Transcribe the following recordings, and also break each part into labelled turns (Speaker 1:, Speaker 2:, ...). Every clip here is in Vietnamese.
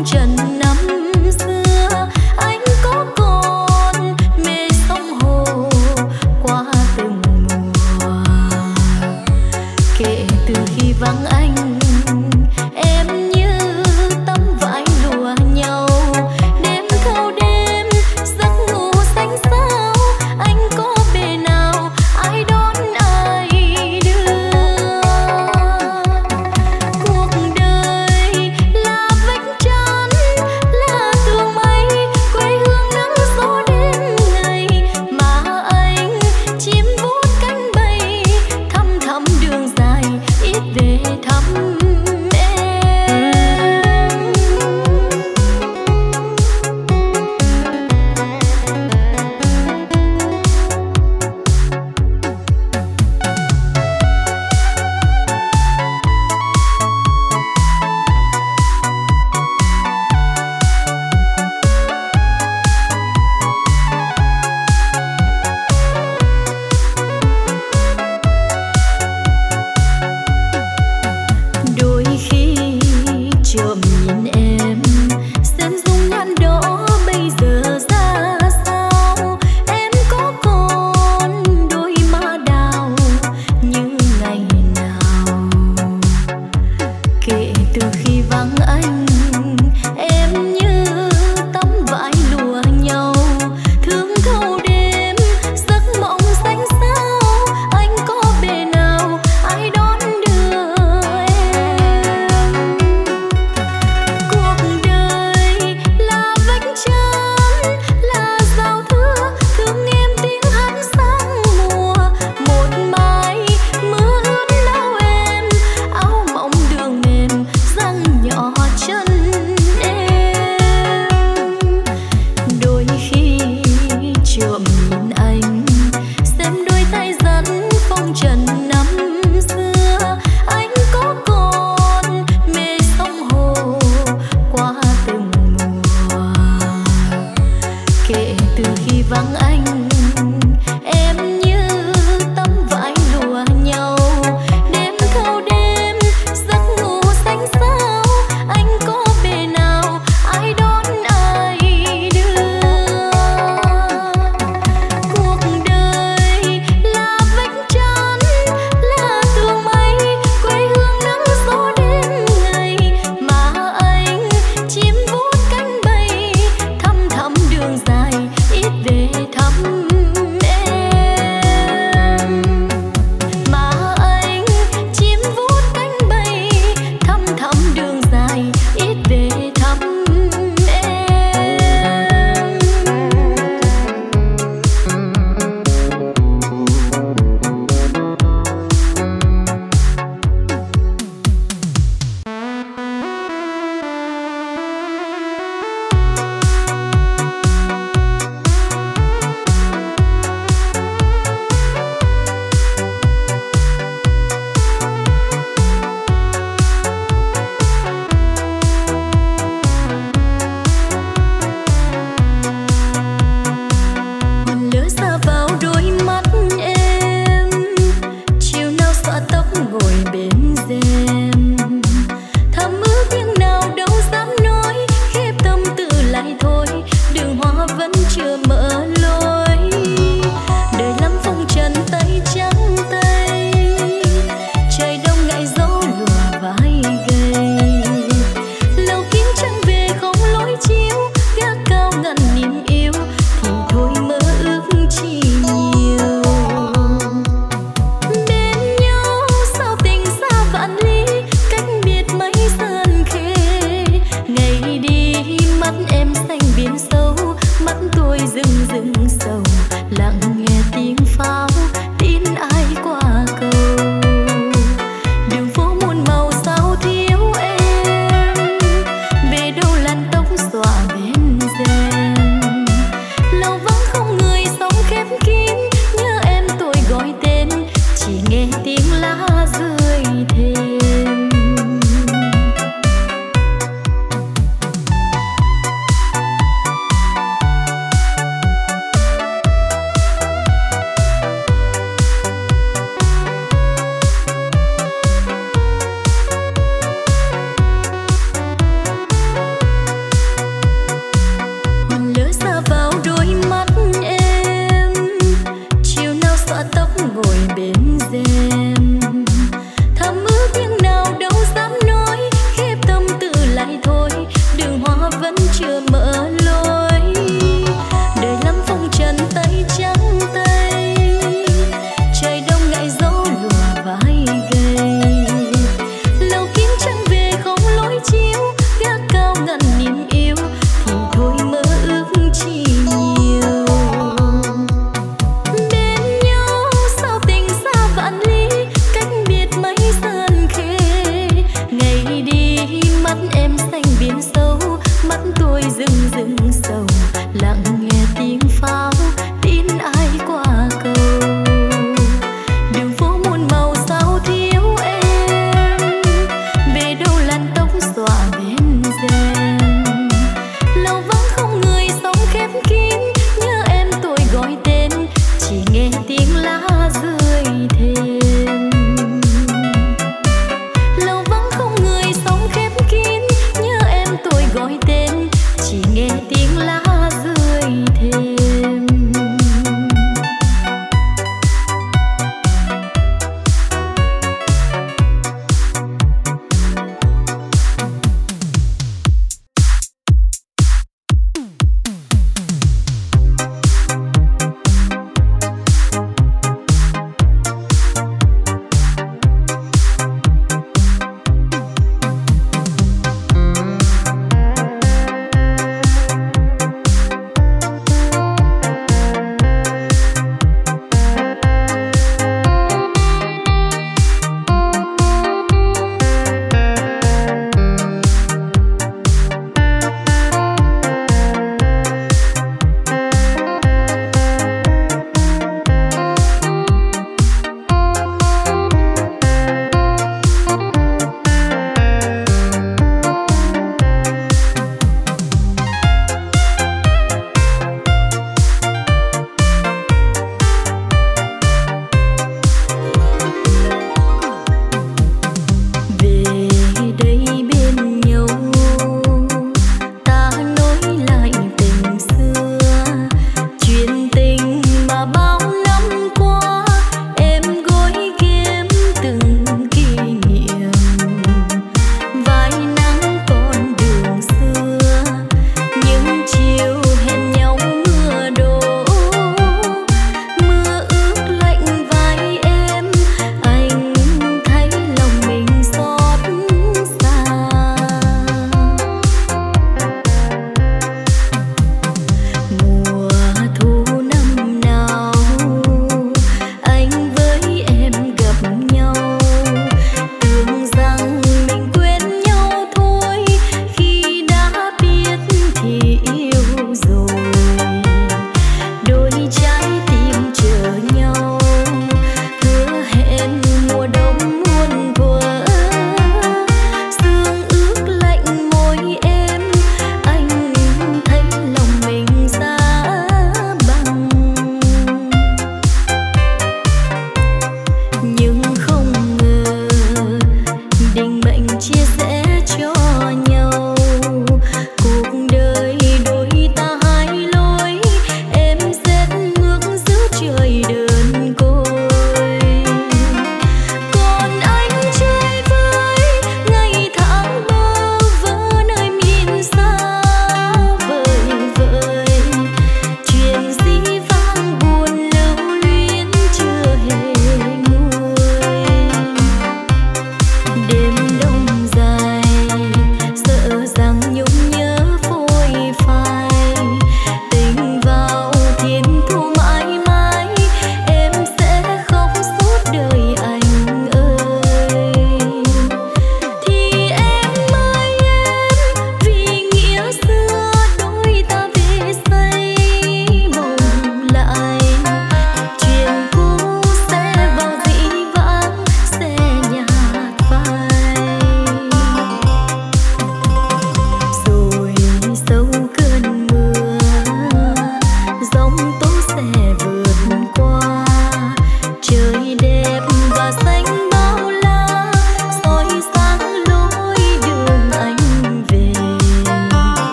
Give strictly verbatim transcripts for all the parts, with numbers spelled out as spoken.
Speaker 1: về thăm vẫn chưa mở lối, đời lắm phong trần tay trắng tay, trời đông ngại dấu lùa vai gầy, lâu kiếm trăng về không lối chiếu, gác cao ngăn niềm yêu thì thôi mơ ước chi nhiều. Bên nhau sao tình xa vạn lý, cách biệt mấy sơn khê, ngày đi mắt em xanh biển sâu, mắt tôi rừng rừng sầu, lặng nghe tiếng pháo tin ai qua cầu. Đường phố muôn màu sao thiếu em, về đâu làn tóc xõa bên rèm, lâu vắng không người sống khép kín, nhớ em tôi gọi tên chỉ nghe tiếng lá rơi thềm. Lâu vắng không người sống khép kín, nhớ em tôi gọi tên chỉ nghe tiếng lá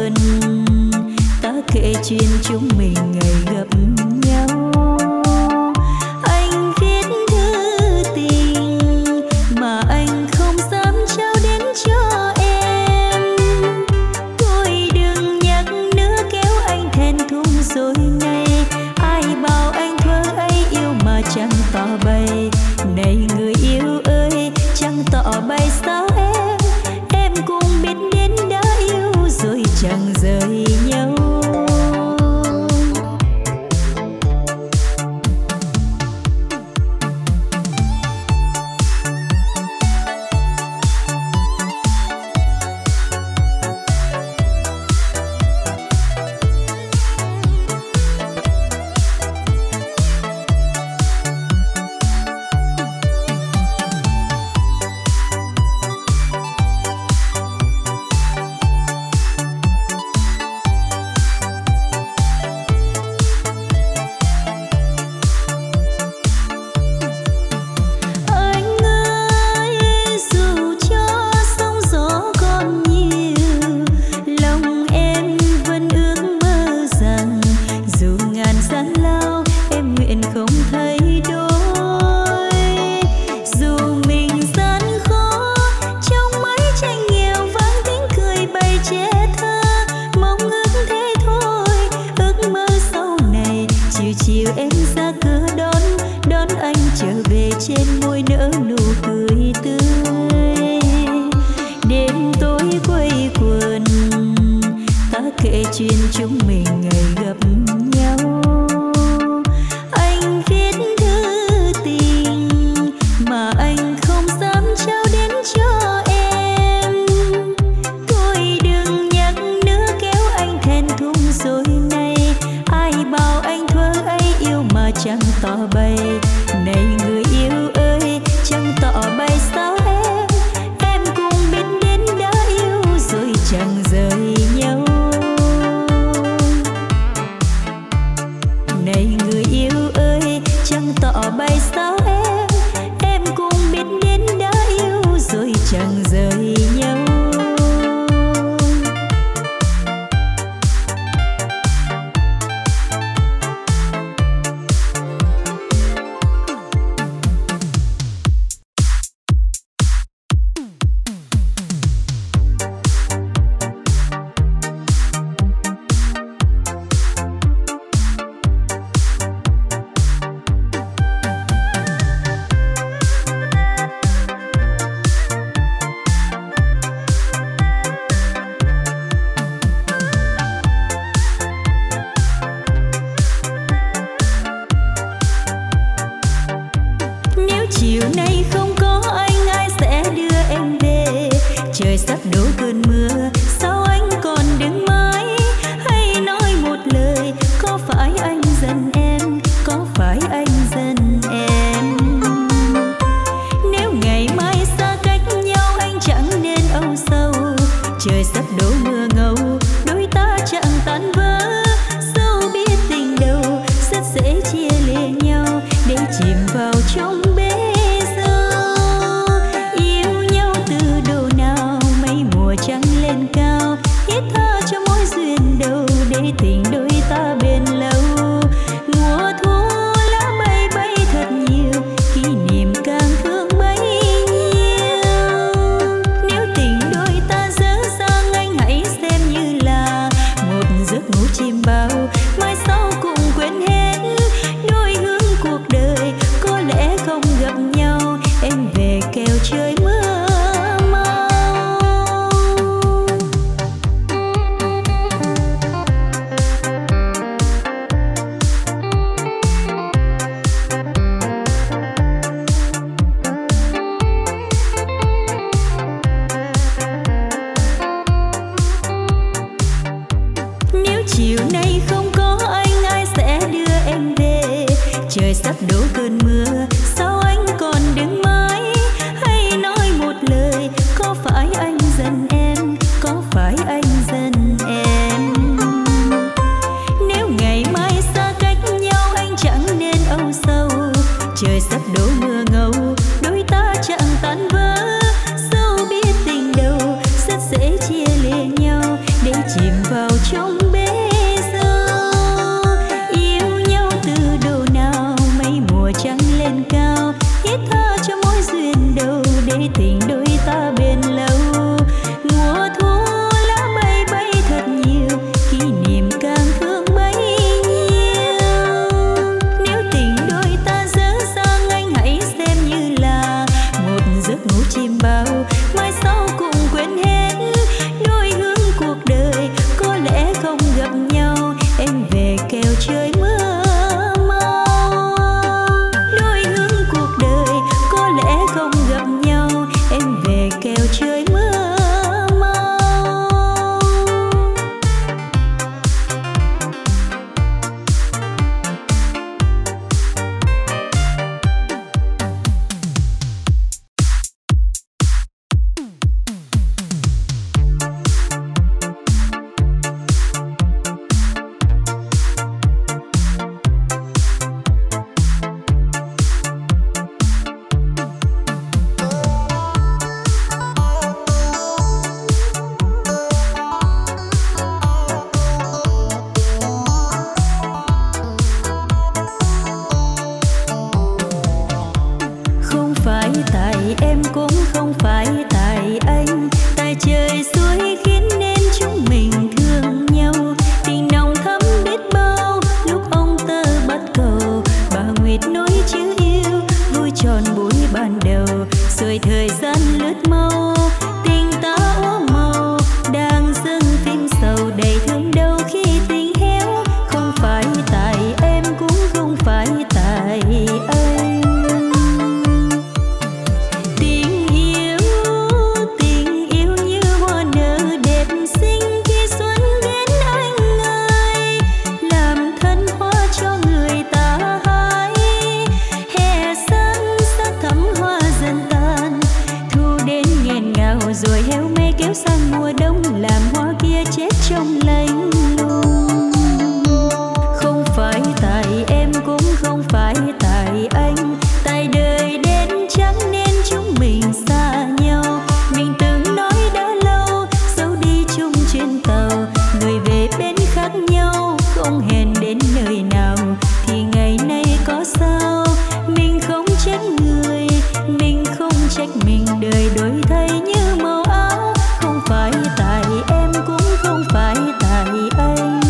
Speaker 1: quần, ta kể chuyện chúng mình ngày gặp nhau. Anh viết thư tình mà anh không dám trao đến cho em. Thôi đừng nhắc nữa kéo anh thẹn thùng rồi này. Ai bảo anh thơ ấy yêu mà chẳng tỏ bày. Này người yêu ơi, chẳng tỏ bày sao em. Em cũng biết đến đã yêu rồi chẳng rời nhau.
Speaker 2: Trời sắp đổ mưa ngâu, đôi ta chẳng tan vỡ. Dẫu biết tình đâu rất dễ chia lìa nhau để chìm vào trong bể dâu. Yêu nhau từ độ nào mấy mùa trăng lên cao, hít thở cho mối duyên đầu để tình đôi ta bền lâu. Mùa thu lá bay bay thật nhiều, kỷ niệm càng thương bấy nhiêu. Nếu tình đôi ta dở dang anh hãy xem như là một giấc ngủ chim bao, mai sau cùng quên hết đôi hướng cuộc đời. Có lẽ không gặp nhau em về kêu trời mưa mau. Đôi hướng cuộc đời có lẽ không gặp nhau em về kêu trời mưa mau. Không phải tại em cũng không phải tại anh, tại trời suối khiến nên chúng mình thương nhau. Tình nồng thắm biết bao lúc ông tơ bắt cầu, bà Nguyệt nói chữ yêu vui tròn buổi ban đầu. Rồi thời gian lướt mau, tình ta úa màu, đang dâng phim sầu đầy thương đau khi tình héo. Không phải tại em cũng không phải tại anh. Tình yêu, tình yêu như hoa nở đẹp xinh khi xuân đến anh ơi, làm thân hoa cho người ta hái. Hè sân sắc thắm hoa dần tàn, thu đến nghẹn ngào rồi héo mê kéo sang mùa đông, làm hoa kia chết trong lạnh lùng. Không phải tại em cũng không phải tại anh, tại đời đến chẳng nên chúng mình xa nhau. Mình từng nói đã lâu dẫu đi chung trên tàu, người về bên khác nhau không hẹn đến nơi nào. Thì ngày nay có sao mình không trách người, mình không trách mình, đời đổi thay như màu áo. Không phải tại em cũng không phải tại anh.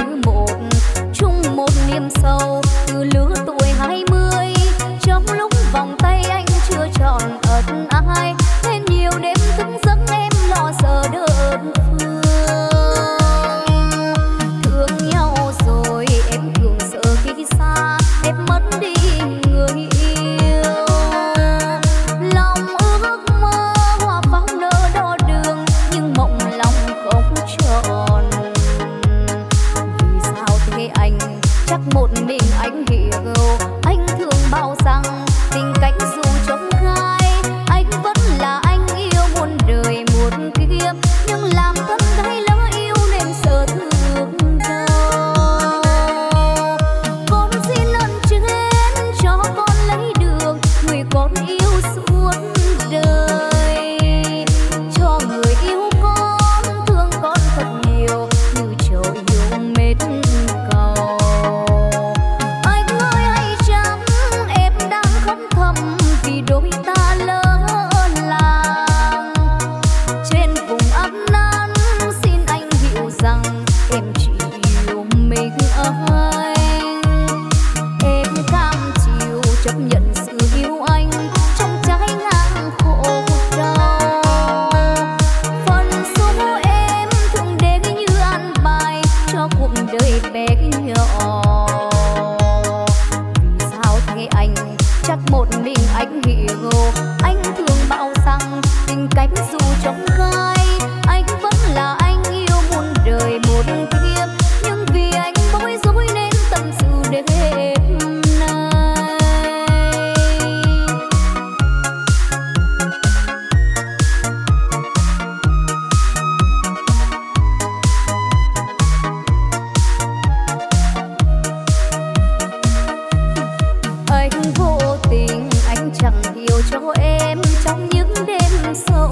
Speaker 1: như một, chung một niềm sâu từ lứa tuổi hai mươi. Trong lúc vòng tay anh chưa tròn ẩn ai, nên nhiều đêm thức giấc em lo sợ đơn phương. Thương nhau rồi em thường sợ khi xa em mất đi người yêu. Lòng ước mơ hoa pháo nở đo đường, nhưng mộng lòng không tròn. Vì sao thế anh, chắc một mình anh hiểu. Anh thường bảo rằng tình cách dù trông gai, anh vẫn là anh yêu muôn đời một kiếp. Nhưng làm thân gái lỡ yêu nên sợ thương đau. Con xin ơn trên cho con lấy được người con yêu suốt đời. Cho người yêu con thương con thật nhiều như trầu yêu mến cầu. Anh ơi hay chăng em đang khóc thầm vì đôi ta lỡ làng. Trên vùng ấm nắng xin anh hiểu rằng em chỉ yêu mình anh. Em cam chịu chấp nhận sự yêu anh trong trái ngang khổ đau. Phần số em thường đến như ăn bài cho cuộc đời bé nhỏ. Vì sao thế anh, chắc một mình anh hiểu. Anh thường bảo rằng tình cách dù trông gai, anh vẫn là anh yêu muôn đời một kiếp. Nhưng vì anh bối rối nên tâm sự đêm nay. Anh vô tình, anh chẳng hiểu cho em trong những đêm sầu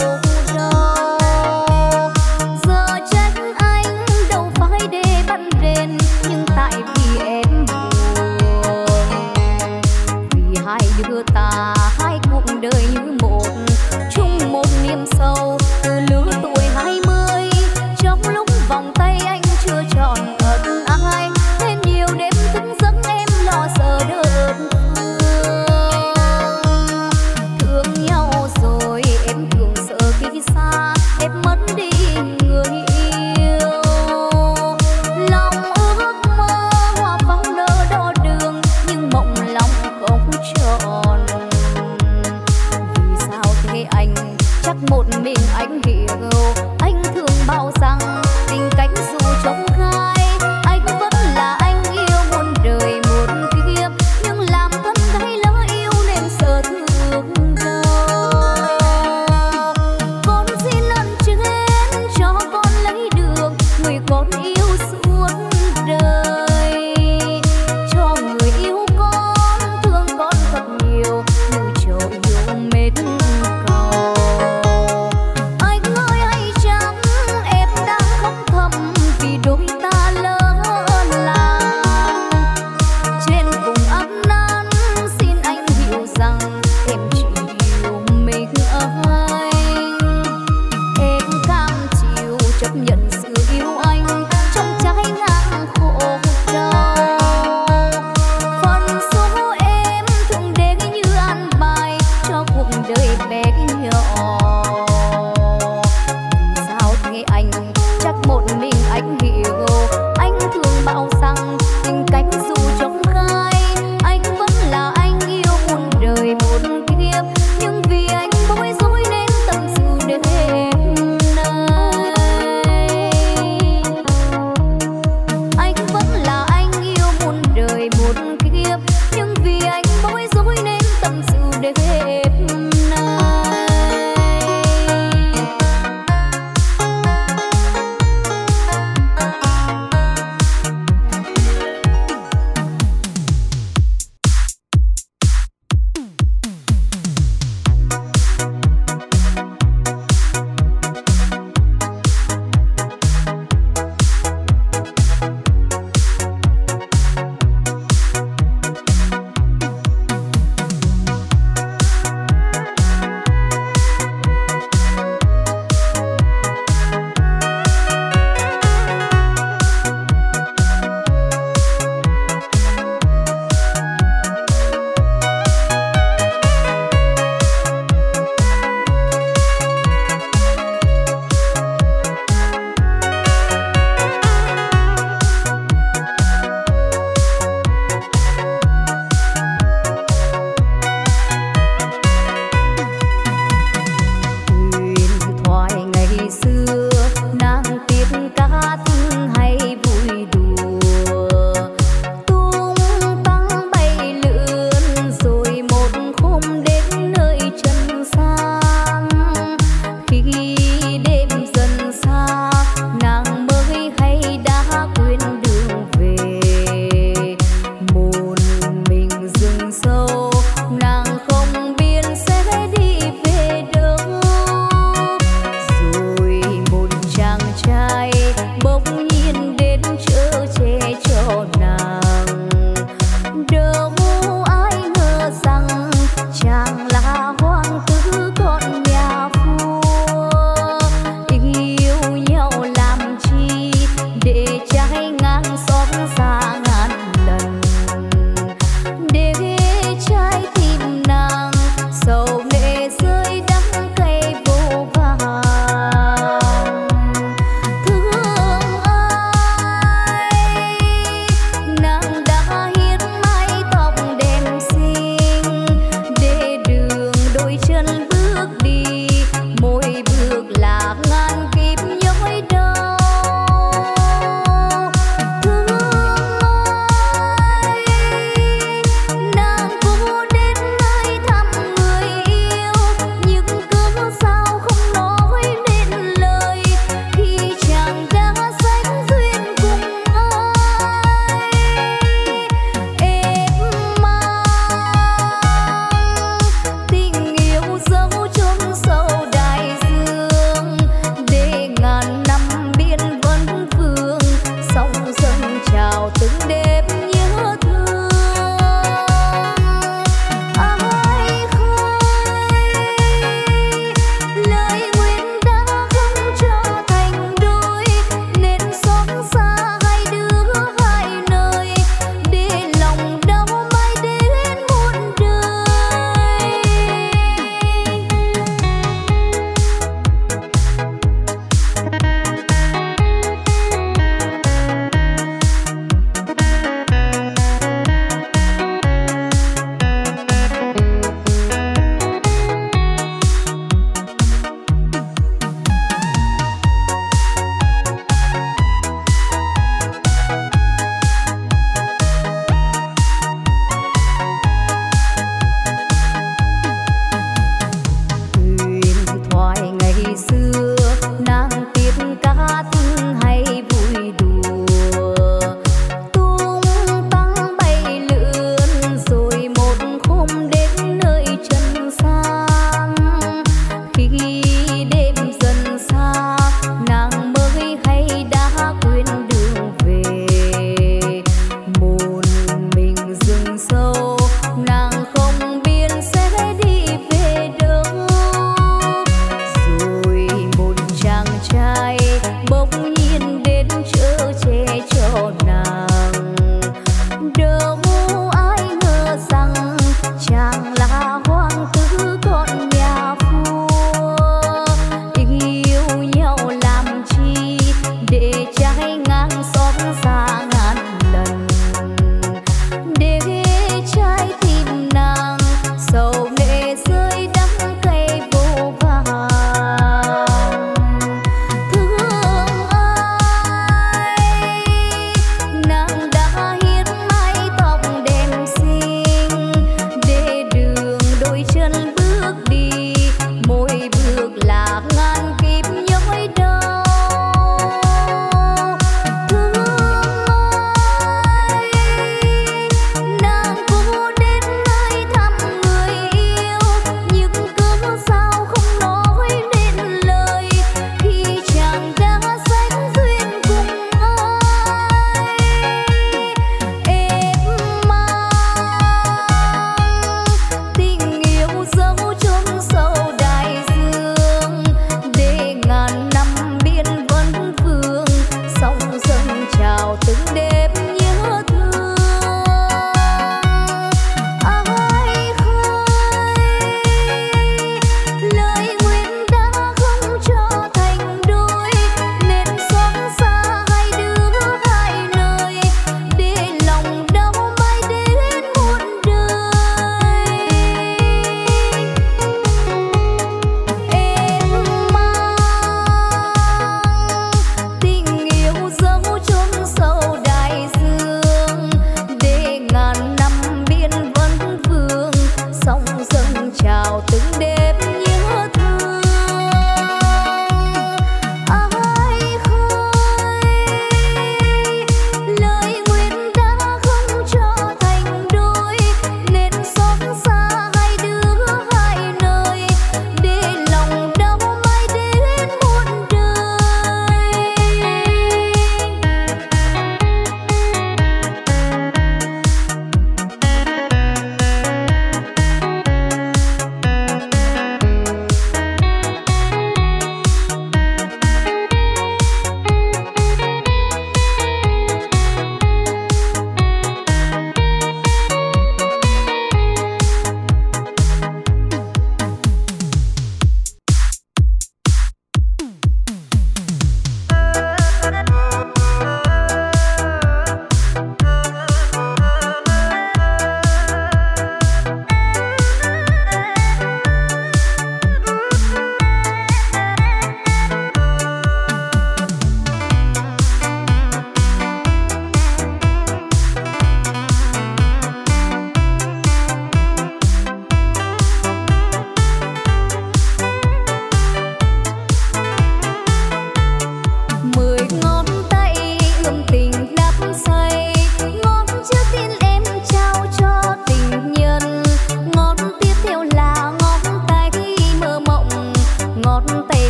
Speaker 1: đau. Giờ trách anh đâu phải để bận đền, nhưng tại vì em buồn. Vì hai đứa ta hai cuộc đời như một, chung một niềm sâu từ lứa tuổi hai mươi. Trong lúc vòng tay anh chưa tròn ẩn ai, nên nhiều đêm thức giấc em lo sợ đơn phương. Thương nhau rồi em thường sợ khi xa em mất đi người yêu. Lòng ước mơ hoa pháo nở đo đường, nhưng mộng lòng không tròn. Vì sao thế anh, chắc một mình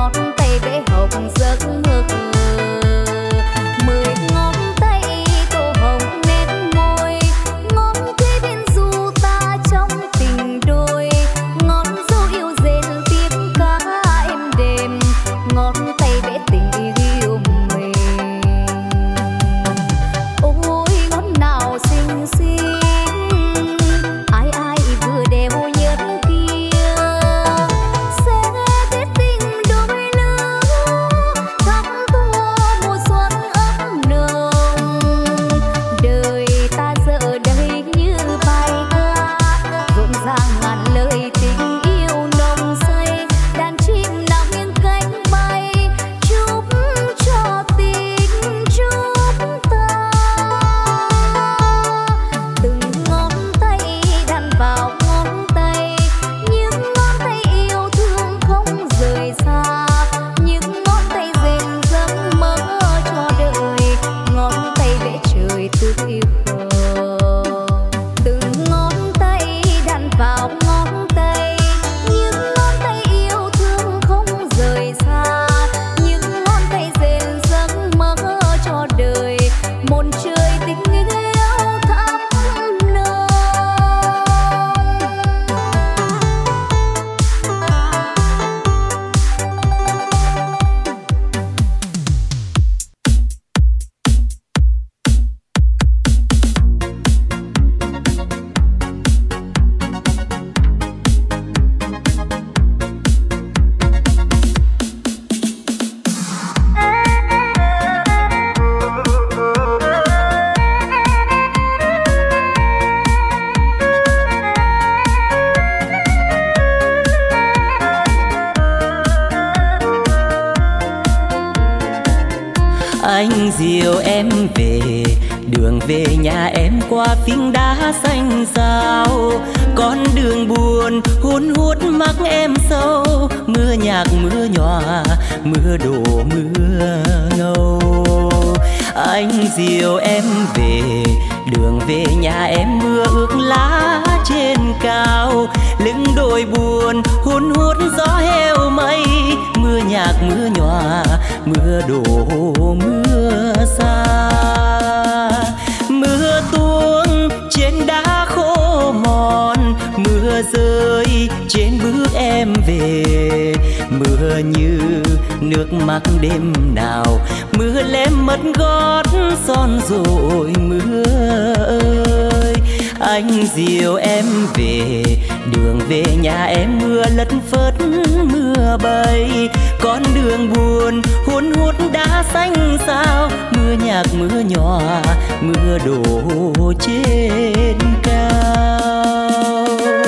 Speaker 1: ngón tay vẽ hồng giấc mơ. Mười ngón tay tô hồng nét môi, ngón kế bên du ta trong tình đôi, ngón du yêu rền tiếng ca êm đềm, ngón tay vẽ tình yêu mình. Ôi ngón nào xinh xinh, ai ai vừa đeo nhất kia, sẽ kết tình đôi lứa, thắm thua mùa xuân ấm nồng. Đời ta giờ đây như bài ca, rộn ràng ngàn lời tình yêu nồng say, đàn chim nào nghiêng cánh bay, chúc cho tình chúng ta. Từng ngón tay đan vào ngón tay, những ngón tay yêu thương không rời xa, những ngón tay rền giấc mơ cho đời, ngón tay vẽ trời tươi khờ. Từng ngón tay đan vào ngón tay, những ngón tay yêu thương không rời xa, những ngón tay rền giấc mơ cho đời, một trời tình yêu thắm nồng.
Speaker 3: Anh dìu em về, đường về nhà em qua phiến đá xanh xao, con đường buồn hun hút mắt em sâu, mưa nhạc mưa nhòa, mưa đổ mưa ngâu. Anh dìu em về, đường về nhà em mưa ướt lá trên cao, lưng đồi buồn hun hút gió heo mây, mưa nhạc mưa nhòa, mưa đổ mưa xa. Mưa tuôn trên đá khô mòn, mưa rơi trên bước em về, mưa như nước mắt đêm nào, mưa lem mất gót son rồi mưa ơi. Anh dìu em về, đường về nhà em mưa lất phất mưa bay, con đường buồn hun hút đá xanh xao, mưa nhạc mưa nhòa, mưa đổ trên cao.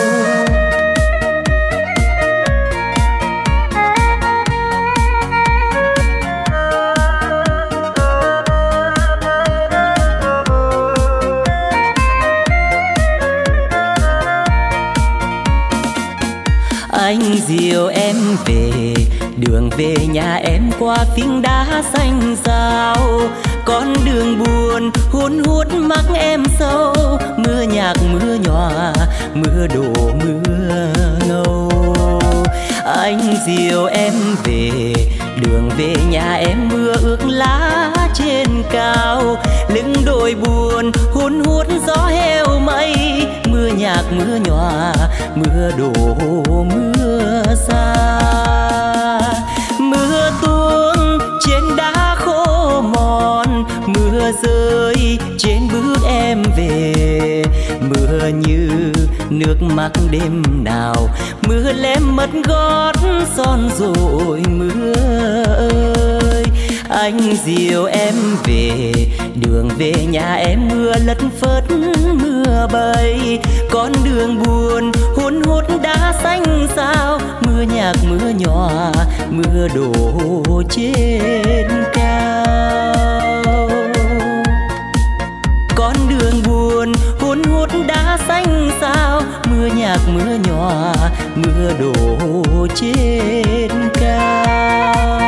Speaker 3: Anh dìu em về, đường về nhà em qua phiến đá xanh xao, con đường buồn hun hút mắt em sâu, mưa nhạc mưa nhòa, mưa đổ mưa ngâu. Anh dìu em về, đường về nhà em mưa ướt lá trên cao, lưng đồi buồn hun hút gió heo mây, mưa nhạc mưa nhòa, mưa đổ mưa xa. Mưa tuôn trên đá khô mòn, mưa rơi trên bước em về, mưa như nước mắt đêm nào, mưa lem mất gót son rồi mưa ơi. Anh dìu em về, đường về nhà em mưa lất phất mưa bay, con đường buồn hun hút đá xanh xao, mưa nhạc mưa nhòa, mưa đổ trên cao. Con đường buồn hun hút đá xanh xao, mưa nhạc mưa nhòa, mưa đổ trên cao.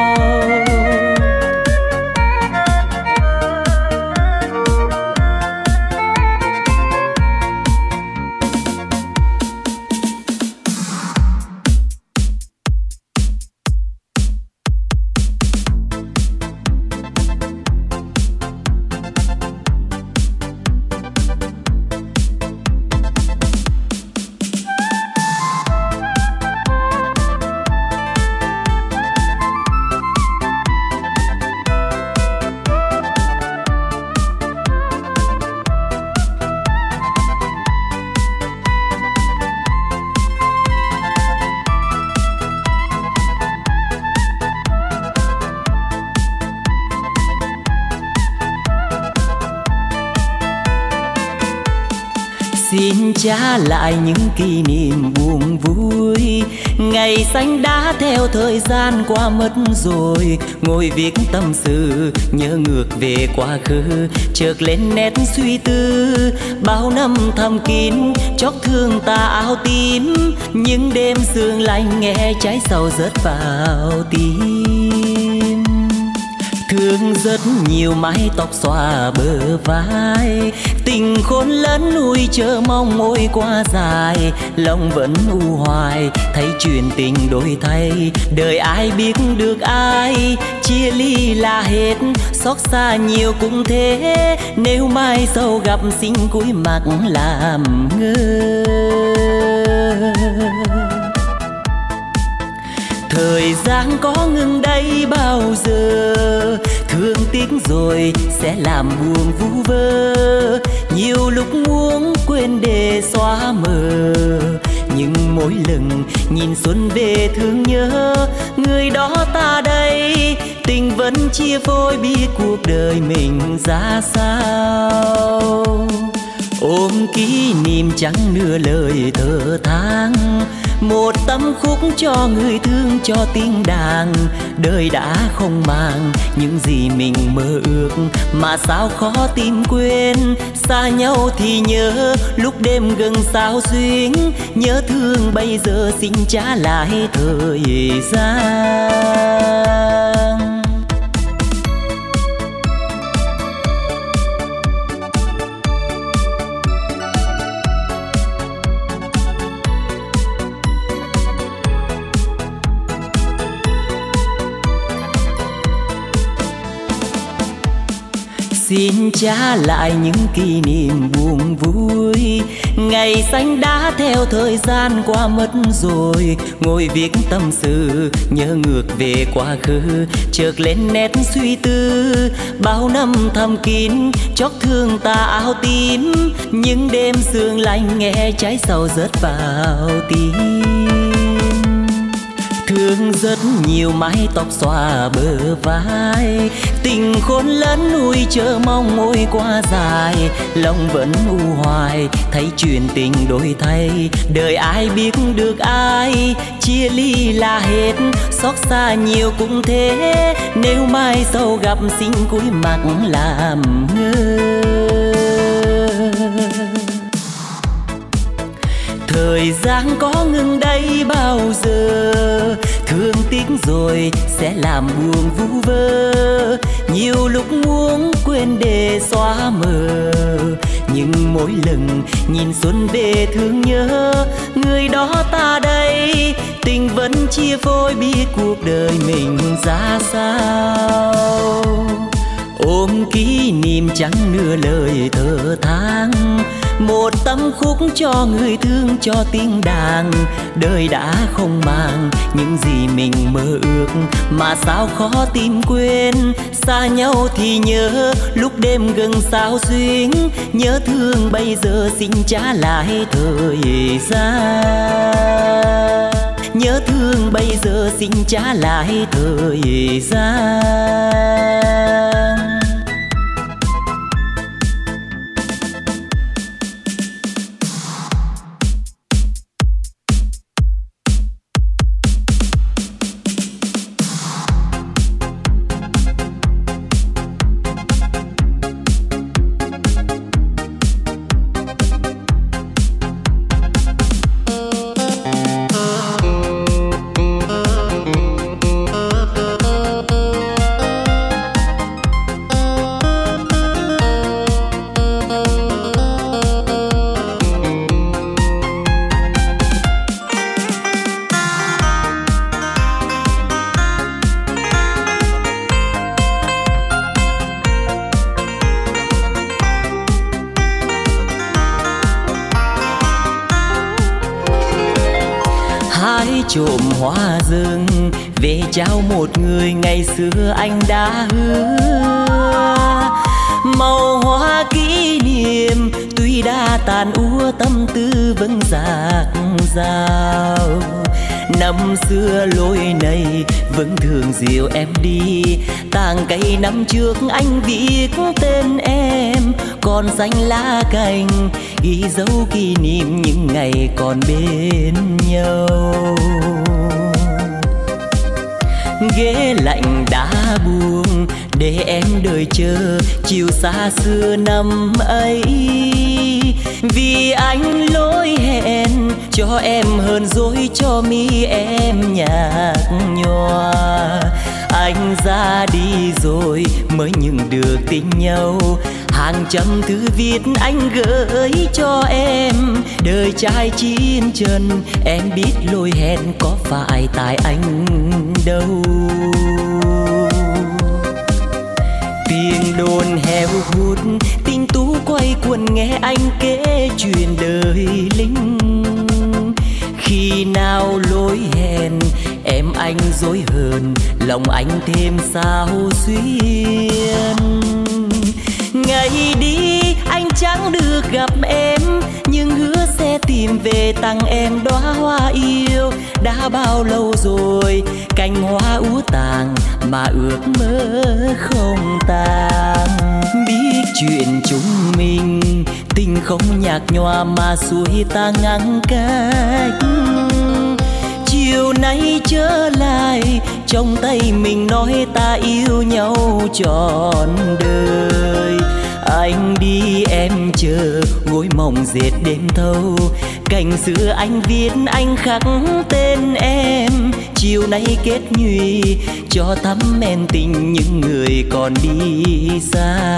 Speaker 3: Xin trả lại những kỷ niệm buồn vui, ngày xanh đã theo thời gian qua mất rồi. Ngồi viết tâm sự nhớ ngược về quá khứ, chợt lên nét suy tư. Bao năm thầm kín chót thương ta áo tím, những đêm sương lạnh nghe trái sầu rớt vào tim. Thương rất nhiều mái tóc xòa bờ vai, tình khôn lớn nuôi chờ mong môi qua dài. Lòng vẫn u hoài thấy chuyện tình đổi thay, đời ai biết được ai. Chia ly là hết, xót xa nhiều cũng thế. Nếu mai sau gặp xin cúi mặt làm ngơ. Thời gian có ngừng đây bao giờ, thương tiếc rồi sẽ làm buồn vu vơ. Nhiều lúc muốn quên để xóa mờ, nhưng mỗi lần nhìn xuân về thương nhớ người đó ta đây. Tình vẫn chia phôi biết cuộc đời mình ra sao. Ôm kỷ niệm chẳng nửa lời thở than, một tấm khúc cho người thương cho tiếng đàn. Đời đã không màng những gì mình mơ ước, mà sao khó tìm quên. Xa nhau thì nhớ lúc đêm gần sao xuyến, nhớ thương bây giờ xin trả lại thời gian. Xin trả lại những kỷ niệm buồn vui, ngày xanh đã theo thời gian qua mất rồi. Ngồi viết tâm sự nhớ ngược về quá khứ, chợt lên nét suy tư. Bao năm thầm kín chót thương ta áo tím, những đêm sương lạnh nghe trái sầu rớt vào tim. Thương rất nhiều mái tóc xòa bờ vai, tình khôn lớn nuôi chờ mong môi qua dài. Lòng vẫn u hoài thấy chuyện tình đổi thay, đời ai biết được ai. Chia ly là hết, xót xa nhiều cũng thế. Nếu mai sau gặp xin cúi mặt làm ngơ. Thời gian có ngừng đây bao giờ, thương tiếc rồi sẽ làm buồn vu vơ. Nhiều lúc muốn quên để xóa mờ, nhưng mỗi lần nhìn xuân về thương nhớ người đó ta đây. Tình vẫn chia phôi biết cuộc đời mình ra sao. Ôm kỷ niệm chẳng nửa lời thở than, một tấm khúc cho người thương cho tiếng đàn. Đời đã không màng những gì mình mơ ước, mà sao khó tìm quên. Xa nhau thì nhớ lúc đêm gần sao xuyến, nhớ thương bây giờ xin trả lại thời gian. Nhớ thương bây giờ xin trả lại thời gian. Trộm hoa rừng về trao một người ngày xưa anh đã hứa. Màu hoa kỷ niệm tuy đã tàn úa, tâm tư vẫn dạt dào. Năm xưa lối này vẫn thường dìu em đi, tàng cây năm trước anh viết tên em, còn xanh lá cành ghi dấu kỷ niệm những ngày còn bên nhau. Ghế lạnh đã buông để em đợi chờ chiều xa xưa năm ấy, vì anh lỗi hẹn cho em hơn dối cho mi em nhạt nhòa. Anh ra đi rồi mới nhận được tin nhau, hàng trăm thư viết anh gửi cho em. Đời trai chín chân em biết lỗi hẹn có phải tại anh đâu. Tiếng đồn heo hút tình tú quay quần nghe anh kể chuyện đời lính. Khi nào lối hẹn em anh dối hờn, lòng anh thêm sao xuyên. Ngày đi anh chẳng được gặp em, nhưng hứa sẽ tìm về tặng em đóa hoa yêu. Đã bao lâu rồi cành hoa úa tàn mà ước mơ không tàn. Biết chuyện chúng mình tình không nhạt nhòa mà xuôi ta ngăn cách. Chiều nay trở lại trong tay mình nói ta yêu nhau trọn đời. Anh đi em chờ gối mộng dệt đêm thâu, cành xưa anh viết anh khắc tên em. Chiều nay kết nhụy cho thắm men tình những người còn đi xa.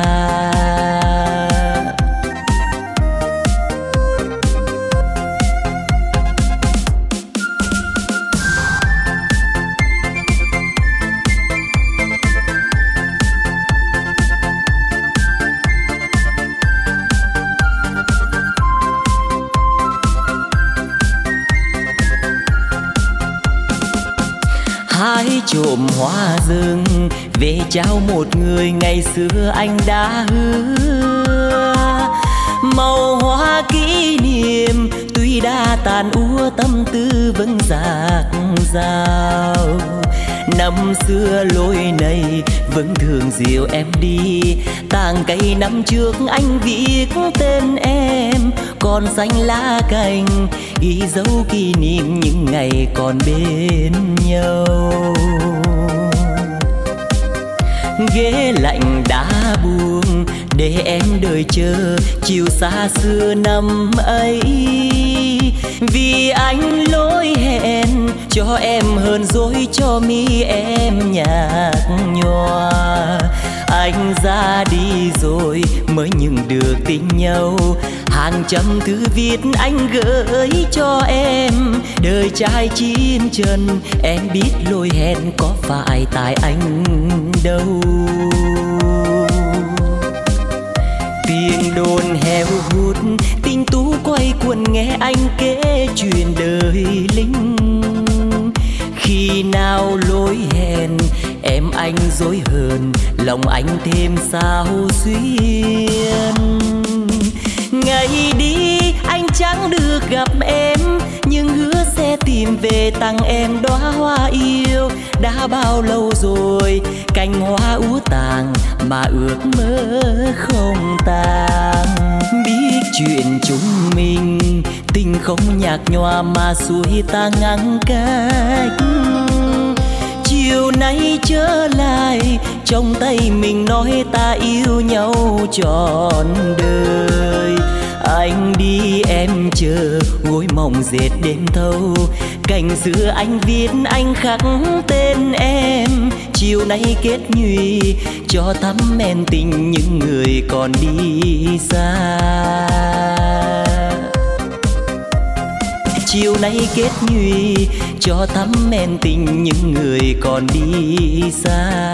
Speaker 3: Hái trộm hoa rừng về trao một người ngày xưa anh đã hứa. Màu hoa kỷ niệm tuy đã tàn úa tâm tư vẫn dạt dào. Năm xưa lối này vẫn thường dìu em đi, tàng cây năm trước anh viết tên em, còn xanh lá cành ghi dấu kỷ niệm những ngày còn bên nhau. Ghế lạnh đã buông để em đợi chờ chiều xa xưa năm ấy, vì anh lỗi hẹn cho em hơn dối cho mi em nhạt nhòa. Anh ra đi rồi mới nhận được tin nhau, hàng trăm thư viết anh gửi cho em. Đời trai chín chân em biết lỗi hẹn có phải tại anh đâu. Tiếng đồn heo hút tình tú quay quần nghe anh kể chuyện đời lính. Khi nào lối hẹn em anh dối hờn, lòng anh thêm sao xuyên. Ngày đi anh chẳng được gặp em, nhưng hứa sẽ tìm về tặng em đóa hoa yêu. Đã bao lâu rồi cành hoa úa tàn mà ước mơ không tàn. Biết chuyện chúng mình tình không nhạt nhòa mà xuôi ta ngăn cách. Chiều nay trở lại trong tay mình nói ta yêu nhau trọn đời. Anh đi em chờ gối mộng dệt đêm thâu, cành xưa anh viết anh khắc tên em. Chiều nay kết nhụy cho thắm men tình những người còn đi xa. Chiều nay kết nhụy cho thắm men tình những người còn đi xa.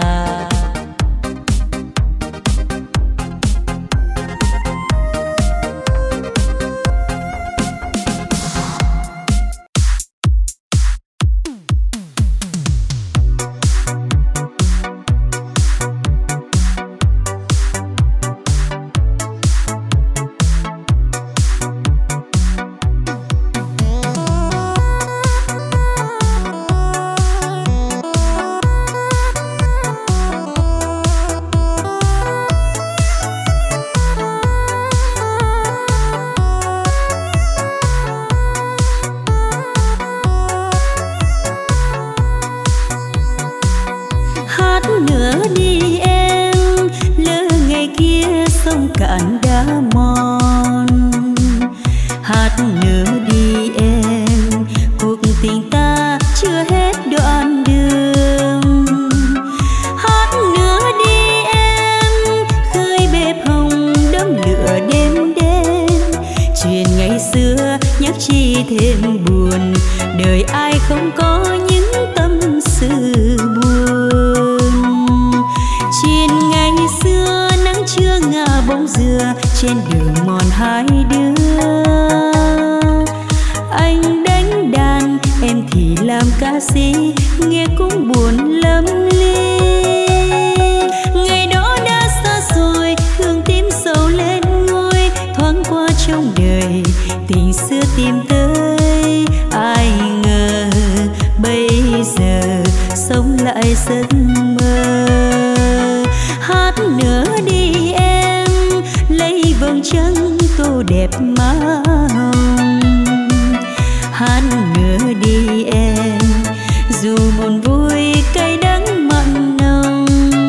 Speaker 2: sông cạn đá mòn. Hát nữa đi em, cuộc tình ta chưa hết đoạn đường. Hát nữa đi em, khơi bếp hồng đốt lửa đêm đêm. Chuyện ngày xưa nhắc chi thêm buồn, đời ai không có những tâm sự buồn. Chuyện ngày xưa nắng chưa ngả bóng dừa trên đường mòn hai đứa. Anh đánh đàn em thì làm ca sĩ, nghe cũng buồn lắm ly. Ngày đó đã xa rồi, thương tim sầu lên ngôi. Thoáng qua trong đời tình xưa tìm tới, ai ngờ bây giờ sống lại giấc mơ. Hát nữa đi em, lấy vầng trăng tô đẹp má hồng. Hát nữa đi em, dù buồn vui cay đắng mặn nồng.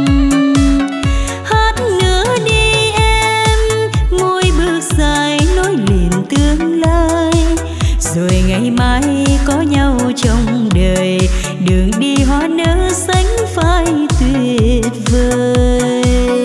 Speaker 2: Hát nữa đi em, môi bước dài nối liền tương lai. Rồi ngày mai có nhau trong đời, đường đi hoa nở xanh phai tuyệt vời.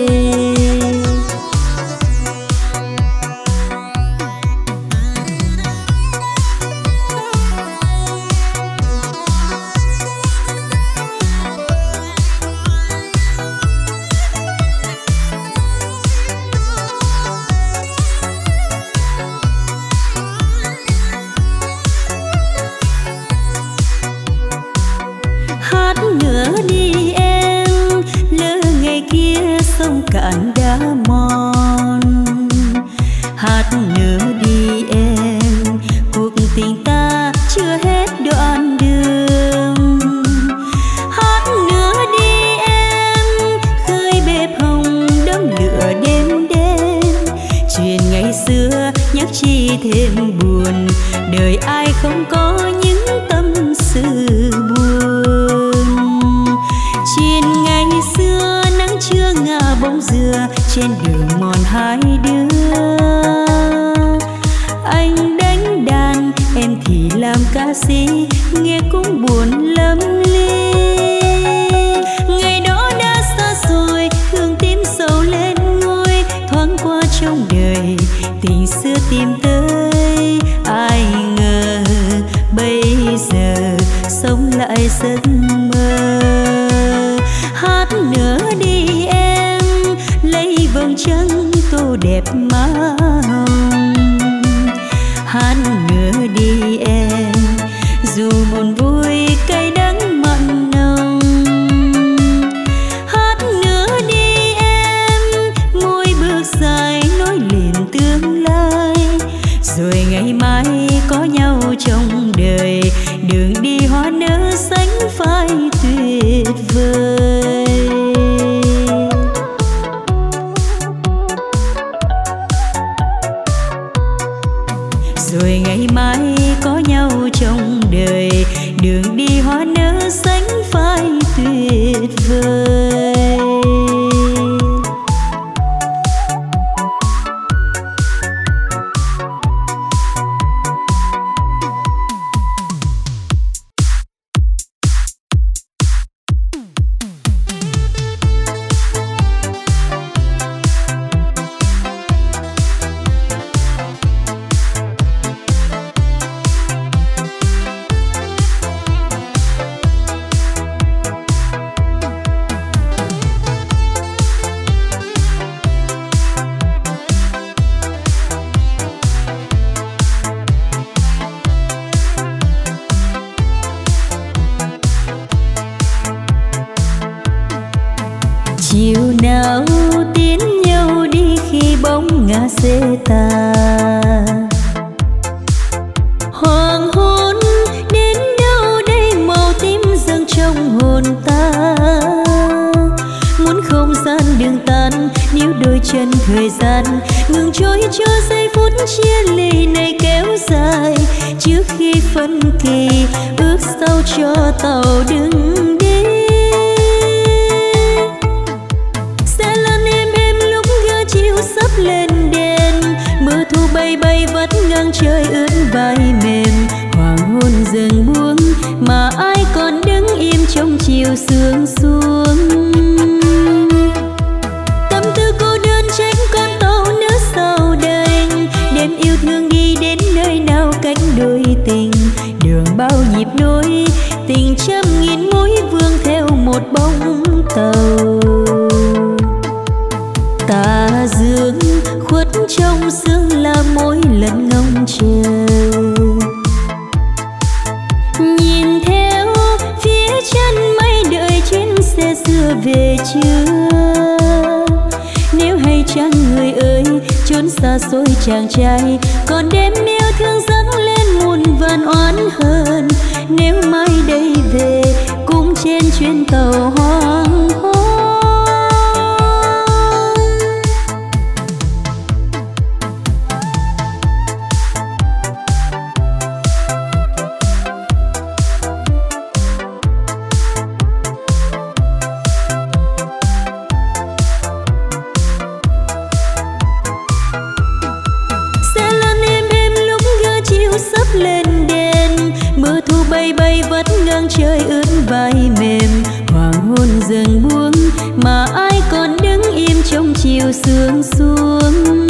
Speaker 2: Hát nữa đi em, lỡ ngày kia sông cạn đá mòn. Hát nữa đi em, cuộc tình ta chưa hết đoạn đường. Hát nữa đi em, khơi bếp hồng đốt lửa đêm đêm. Chuyện ngày xưa nhắc chi thêm buồn, đời ai không có những tâm sự buồn. Chuyện ngày xưa nắng chưa ngả bóng dừa trên đường mòn hai đứa. Anh đánh đàn em thì làm ca sĩ, nghe cũng buồn lắm ly. Ngày đó đã xa rồi, thương tim sầu lên ngôi. Thoáng qua trong đời tình xưa tìm tới, ai ngờ bây giờ sống lại giấc mơ. Hát nữa đi em, lấy vầng trăng tô đẹp má hồng. Hát nữa đi em, dù buồn vui cay đắng mặn nồng. Hát nữa đi em, môi bước dài nối liền tương lai. Rồi ngày mai có nhau trong đời, đường đi hoa nở xanh phai tuyệt vời. Rồi ngày mai có nhau trong đời, đường đi hoa nở xanh phai tuyệt vời. Chiều nào tiến nhau đi khi bóng ngã xê tà. Hoàng hôn đến đâu đây, màu tím dâng trong hồn ta. Muốn không gian đường tan, níu đôi chân thời gian ngừng trôi cho giây phút chia ly này kéo dài. Trước khi phân kỳ ước sao cho tàu đừng đi. Sắp sương xuống. Tâm tư cô đơn tránh con tàu nước sầu đành, đêm yêu thương đi đến nơi nào cánh đôi tình. Đường bao nhịp nối tình trăm nghìn mối vương theo một bóng tàu. Tà dương khuất trong sương là mỗi lần ngóng chờ. Nhìn theo phía chân mây đợi chuyến xe xưa về chưa. Nếu hay chăng người ơi trốn xa xôi chàng trai, còn đêm yêu thương dâng lên muôn vàn oán hờn. Nếu mai đây về cũng trên chuyến tàu hoang hôn. Lên đèn mưa thu bay bay vất ngang trời ướt vai mềm. Hoàng hôn dần buông mà ai còn đứng im trong chiều sương xuống.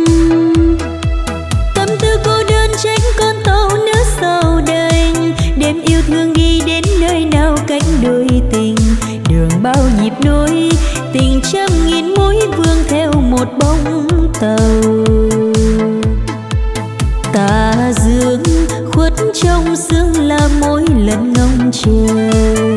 Speaker 2: Tâm tư cô đơn tránh con tàu nước sầu đành, đêm yêu thương đi đến nơi nào cánh đôi tình. Đường bao nhịp nối tình trăm nghìn mối vương theo một bóng tàu. Tà dương khuất trong sương là mỗi lần ngóng chờ.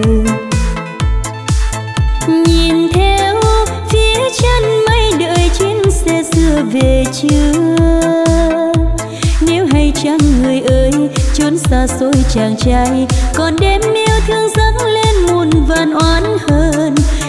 Speaker 2: Nhìn theo phía chân mây đợi chuyến xe xưa về chưa. Nếu hay chăng người ơi trốn xa xôi chàng trai, còn đêm yêu thương dâng lên muôn vàn oán hờn.